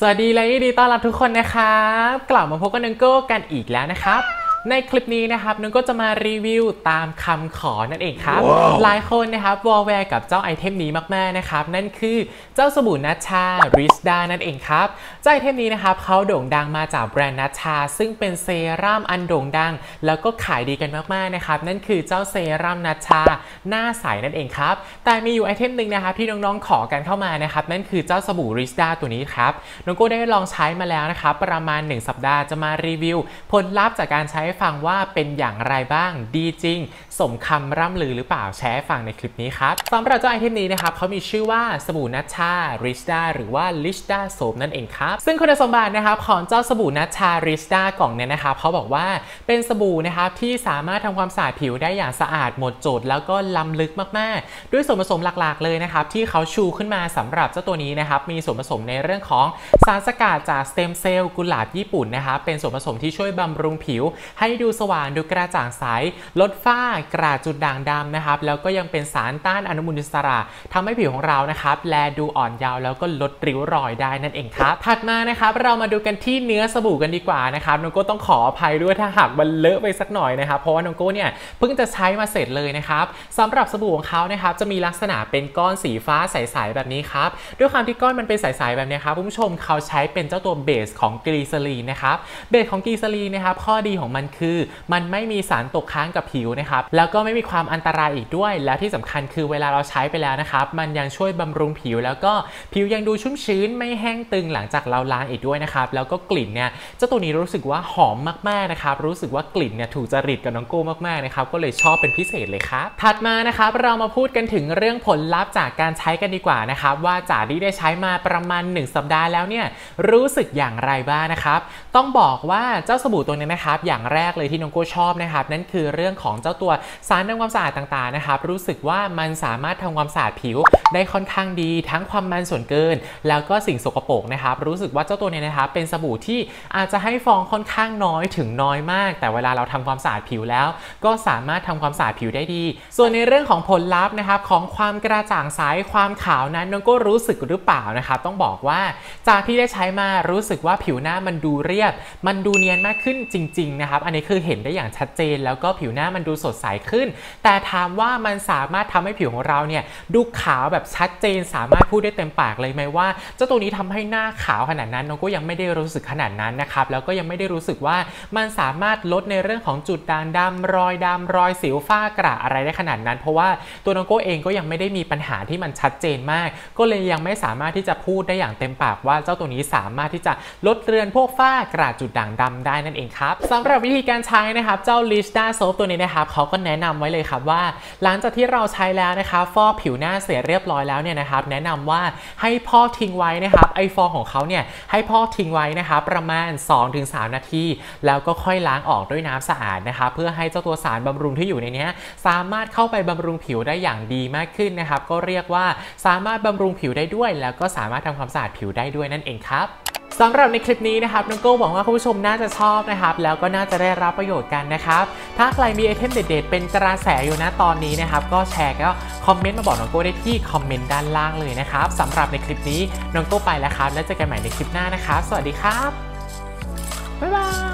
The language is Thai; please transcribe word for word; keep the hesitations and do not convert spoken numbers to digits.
สวัสดีและยินดีต้อนรับทุกคนนะครับกลับมาพบกับนังโก้กันอีกแล้วนะครับในคลิปนี้นะครับนังโก้จะมารีวิวตามคำขอนั่นเองครับ wow. หลายคนนะครับวอลแวร์กับเจ้าไอเทมนี้มากๆนะครับนั่นคือเจ้าสบู่นัชชาริสดานั่นเองครับเจ้าไอเทมนี้นะครับเขาโด่งดังมาจากแบรนด์นัชชาซึ่งเป็นเซรั่มอันโด่งดังแล้วก็ขายดีกันมากๆนะครับนั่นคือเจ้าเซรั่มนัชชาหน้าใสนั่นเองครับแต่มีอยู่ไอเทมหนึ่งนะครับที่น้องๆขอกันเข้ามานะครับนั่นคือเจ้าสบู่ริสดาตัวนี้ครับน้องโก้ได้ลองใช้มาแล้วนะครับประมาณหนึ่งสัปดาห์จะมารีวิวผลลัพธ์จากการใช้ฟังว่าเป็นอย่างไรบ้างดีจริงสมคำร่ำลือหรือเปล่าแชร์ฟังในคลิปนี้ครับสำหรับเจ้าไอเทมนี้นะครับเขามีชื่อว่าสบู่นัชชาริสดาหรือว่าลิชดาโซมนั่นเองครับซึ่งคุณสมบัตินะครับของเจ้าสบู่นัชชาริสดากล่องเนี่ยนะครับเขาบอกว่าเป็นสบู่นะครับที่สามารถทำความสะอาดผิวได้อย่างสะอาดหมดจดแล้วก็ล้ำลึกมากๆด้วยส่วนผสมหลักๆเลยนะครับที่เขาชูขึ้นมาสำหรับเจ้าตัวนี้นะครับมีส่วนผสมในเรื่องของสารสกัดจากสเต็มเซลล์กุหลาบญี่ปุ่นนะครับเป็นส่วนผสมที่ช่วยบำรุงผิวให้ดูสว่างดูกระจ่างใสลดฝ้ากระจุดด่างดำนะครับแล้วก็ยังเป็นสารต้านอนุมูลอิสระทำให้ผิวของเรานะครับแลดูอ่อนเยาว์แล้วก็ลดริ้วรอยได้นั่นเองครับถัดมานะครับเรามาดูกันที่เนื้อสบู่กันดีกว่านะครับน้องโก้ต้องขออภัยด้วยถ้าหากมันเลอะไปสักหน่อยนะครับเพราะว่าน้องโก้เนี่ยเพิ่งจะใช้มาเสร็จเลยนะครับสำหรับสบู่ของเขานะครับจะมีลักษณะเป็นก้อนสีฟ้าใสๆแบบนี้ครับด้วยความที่ก้อนมันเป็นใสๆแบบนี้ครับคุณผู้ชมเขาใช้เป็นเจ้าตัวเบสของกลีเซอรีนนะครับเบสของกลีเซอรีนนะครับข้อดีของมันคือมันไม่มีสารตกค้างกับผิวนะครับแล้วก็ไม่มีความอันตรายอีกด้วยและที่สำคัญคือเวลาเราใช้ไปแล้วนะครับมันยังช่วยบำรุงผิวแล้วก็ผิวยังดูชุ่มชื้นไม่แห้งตึงหลังจากเราล้างอีกด้วยนะครับแล้วก็กลิ่นเนี่ยเจ้าตัวนี้รู้สึกว่าหอมมากๆนะครับรู้สึกว่ากลิ่นเนี่ยถูกจริตกับน้องโก้มากๆนะครับก็เลยชอบเป็นพิเศษเลยครับถัดมานะครับเรามาพูดกันถึงเรื่องผลลัพธ์จากการใช้กันดีกว่านะครับว่าจากที่ได้ใช้มาประมาณหนึ่งสัปดาห์แล้วเนี่ยรู้สึกอย่างไรบ้างนะครับต้องบอกว่าเจ้าสบู่ตัวนี้นะครับอย่างแรกเลยที่น้องโก้ชอบนะครับนั่นคือเรื่องของเจ้าตัวสารทำความสะอาดต่างๆนะครับรู้สึกว่ามันสามารถทำความสะอาดผิวได้ค่อนข้างดีทั้งความมันส่วนเกินแล้วก็สิ่งสกปรกนะครับรู้สึกว่าเจ้าตัวนี้นะครับเป็นสบู่ที่อาจจะให้ฟองค่อนข้างน้อยถึงน้อยมากแต่เวลาเราทำความสะอาดผิวแล้วก็สามารถทำความสะอาดผิวได้ดีส่วนในเรื่องของผลลัพธ์นะครับของความกระจ่างใสความขาวนั้นน้องก็รู้สึกหรือเปล่านะครับต้องบอกว่าจากที่ได้ใช้มารู้สึกว่าผิวหน้ามันดูเรียบมันดูเนียนมากขึ้นจริงๆนะครับอันนี้คือเห็นได้อย่างชัดเจนแล้วก็ผิวหน้ามันดูสดใสขึ้นแต่ถามว่ามันสามารถทำให้ผิวของเราเนี่ยดูขาวแบบชัดเจนสามารถพูดได้เต็มปากเลยไหมว่าเจ้าตัวนี้ทำให้หน้าขาวขนาดนั้นน้องก็ยังไม่ได้รู้สึกขนาดนั้นนะครับแล้วก็ยังไม่ได้รู้สึกว่ามันสามารถลดในเรื่องของจุดด่างดำรอยดำรอยสิวฝ้ากระอะไรได้ขนาดนั้นเพราะว่าตัวน้องโก้เองก็ยังไม่ได้มีปัญหาที่มันชัดเจนมากก็เลยยังไม่สามารถที่จะพูดได้อย่างเต็มปากว่าเจ้าตัวนี้สามารถที่จะลดเรือนพวกฝ้ากระจุดด่างดำได้นั่นเองครับสำหรับวิธีการใช้นะครับเจ้าลิชดาโซฟตัวนี้นะครับเขาก็แนะนำไว้เลยครับว่าหลังจากที่เราใช้แล้วนะครับฟอกผิวหน้าเสร็จเรียบร้อยแล้วเนี่ยนะครับแนะนำว่าให้พอกทิ้งไว้นะครับไอฟองของเขาเนี่ยให้พอกทิ้งไว้นะครับประมาณ สองถึงสาม นาทีแล้วก็ค่อยล้างออกด้วยน้ำสะอาดนะครับเพื่อให้เจ้าตัวสารบำรุงที่อยู่ในนี้สามารถเข้าไปบำรุงผิวได้อย่างดีมากขึ้นนะครับก็เรียกว่าสามารถบำรุงผิวได้ด้วยแล้วก็สามารถทำความสะอาดผิวได้ด้วยนั่นเองครับสำหรับในคลิปนี้นะครับน้องโก้หวังว่าคุณผู้ชมน่าจะชอบนะครับแล้วก็น่าจะได้รับประโยชน์กันนะครับถ้าใครมีไอเทมเด็ดๆเป็นกระแสอยู่นะตอนนี้นะครับก็แชร์ก็คอมเมนต์มาบอกน้องโก้ได้ที่คอมเมนต์ด้านล่างเลยนะครับสำหรับในคลิปนี้น้องโก้ไปแล้วครับแล้วเจอกันใหม่ในคลิปหน้านะครับสวัสดีครับบ๊ายบาย